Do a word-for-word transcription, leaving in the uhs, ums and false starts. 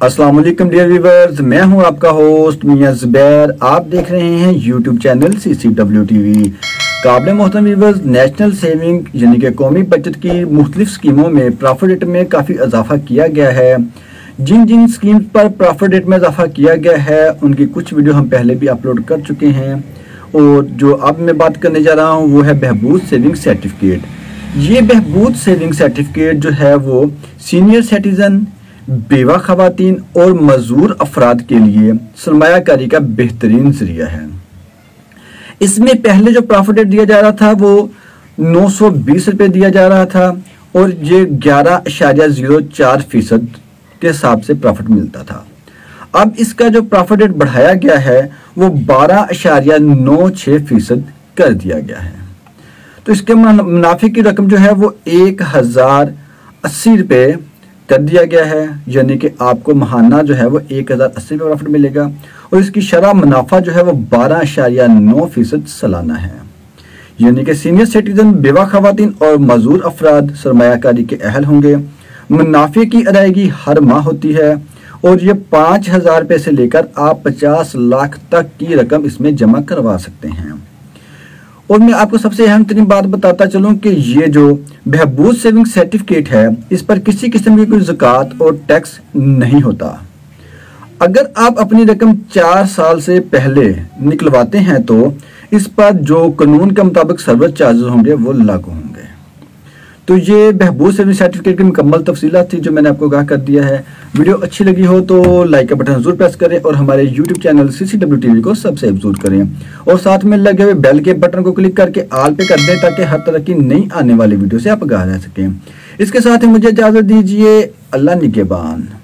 अस्सलाम वालेकुम dear viewers, मैं हूं आपका होस्ट मियां ज़ुबैर। आप देख रहे हैं YouTube channel C C W T V. काबिल मोहतरम व्यूअर्स, नेशनल सेविंग यानी कि कौमी बचत की मुख्तलिफ स्कीमों में प्रॉफिट रेट में काफ़ी इजाफा किया गया है। जिन जिन स्कीम्स पर प्रॉफिट रेट में इजाफा किया गया है उनकी कुछ वीडियो हम पहले भी अपलोड कर चुके हैं, और जो अब मैं बात करने जा रहा हूँ वो है बहबूद सेविंग सर्टिफिकेट। ये बहबूद सेविंग सर्टिफिकेट जो है वो सीनियर सिटीजन, बेवा खवातीन और मजदूर अफराद के लिए सरमायाकारी का बेहतरीन जरिया है। इसमें पहले जो प्रॉफिट रेट दिया जा रहा था वो नौ सौ बीस रुपये दिया जा रहा था, और ये ग्यारह अशारिया जीरो चार फीसद के हिसाब से प्रॉफिट मिलता था। अब इसका जो प्रॉफिट रेट बढ़ाया गया है वो बारह अशारिया नौ छः फीसद कर दिया गया है। तो इसके मुनाफे की रकम जो है वो एक हज़ार अस्सी रुपये कर दिया गया है, यानी कि आपको महाना जो है वो एक हज़ार अस्सी रुपये प्रॉफिट मिलेगा, और इसकी शरह मुनाफा जो है वो बारह अशारिया नौ फीसद सालाना है। यानी कि सीनियर सिटीजन, बेवा खवातीन और मजदूर अफराद सरमायाकारी के अहल होंगे। मुनाफे की अदायगी हर माह होती है, और ये पाँच हज़ार रुपये से लेकर आप पचास लाख तक की रकम इसमें जमा करवा सकते हैं। और मैं आपको सबसे अहम तरीन बात बताता चलूं कि ये जो बहबूद सेविंग सर्टिफिकेट है इस पर किसी किस्म की कोई ज़कात और टैक्स नहीं होता। अगर आप अपनी रकम चार साल से पहले निकलवाते हैं तो इस पर जो कानून के मुताबिक सर्विस चार्जेस होंगे वो लागू होंगे। तो ये बहबूद सेविंग सर्टिफिकेट की मुकम्मल तफसीलात थी जो मैंने आपको आगाह कर दिया है। वीडियो अच्छी लगी हो तो लाइक का बटन जरूर प्रेस करें, और हमारे YouTube channel C C W T V को सब्सक्राइब जरूर करें, और साथ में लगे हुए बेल के बटन को क्लिक करके आल पे कर दें ताकि हर तरह की नई आने वाली वीडियो से आप आगाह रह सकें। इसके साथ ही मुझे इजाज़त दीजिए। अल्लाह निगहबान।